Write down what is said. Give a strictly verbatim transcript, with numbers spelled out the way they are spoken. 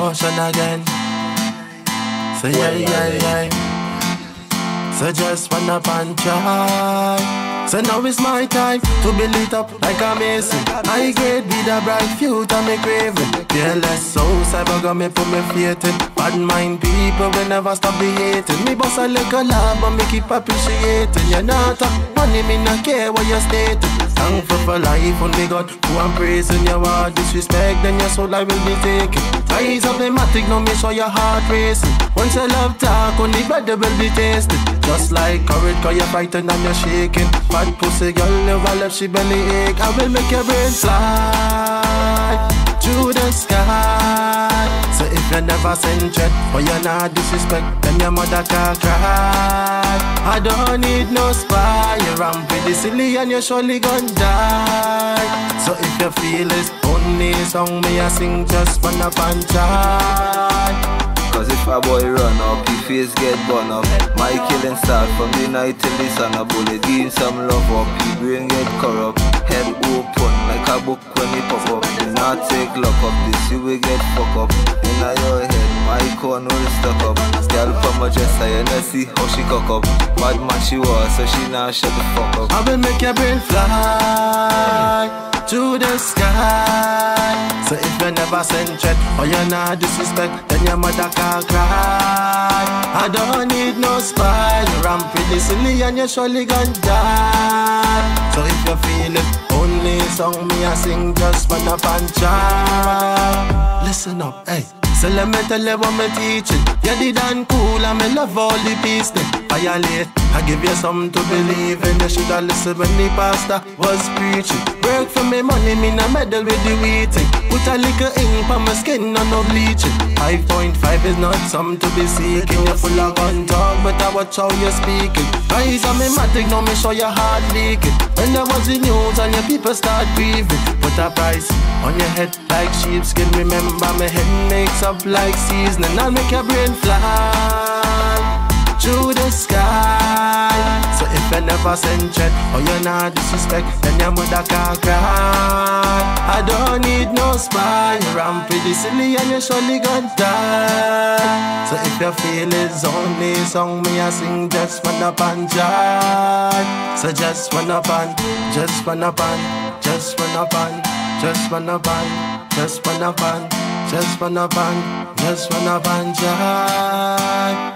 motion again. So yeah, yeah, yeah. So just wanna punch try. So now is my time to be lit up like a mason. I grade be the bright future me craving. Fearless soul, cyber got me put me faith in. Bad mind people will never stop the hating. Me boss a little love but me keep appreciating. You're not a money, me not care what you're stating. Thankful for life when me God who I'm praising. You are disrespect then your soul I will be taking. Rise up the matic, now me show your heart racing. Once you love talk, only brother will be tasted. Just like courage, cause you're frightened and you're shaking. Bad pussy girl never left she belly ache. I will make your brain fly through the sky. So if you never send jet, or you're not disrespect, then your mother can cry. I don't need no spy. You're ramp pretty silly and you surely gonna die. So if you feel it's only song me I sing, just wanna punch out. Cause if a boy run up, his face get burn up. My killing start from the night till the sun. A bullet give him some love up, his brain get corrupt. Head open like a book when he pop up. Do not take luck up, this you will get fuck up. In your head, my corn will stuck up. Girl from my dresser, you know see how she cock up. Bad man she was, so she now shut the fuck up. I will make your brain fly to the sky. So if you never send threat or you not disrespect, then your mother can cry. I don't need no spy. You're I'm pretty silly and you surely gonna die. So if you feel it, only song me I sing, just wanna punch out. Listen up, hey. So let me tell you what me teaching. You did and cool and me love all the peace then. Violate, I give you something to believe in. You shoulda listen when the pastor was preaching. Work for me money, me no meddle with the waiting. Put a little ink on my skin, no no bleaching. Five point five is not something to be seeking. You're full of gun talk, but I watch how you're speaking. Rise on me matic, now me show your heart leaking. When there was the news and your people start grieving. Put a price on your head like sheepskin. Remember my head makes up like seasoning. I'll make your brain fly through the sky. So if you never send chat or you're not disrespect, then your mother can cry. I don't need no spy. You're I'm pretty silly and you surely gonna die. So if you feel it's only song me I sing, just wanna punch out. So just wanna punch, just wanna punch, just wanna punch, just wanna punch, just wanna punch, just wanna punch, just wanna punch out.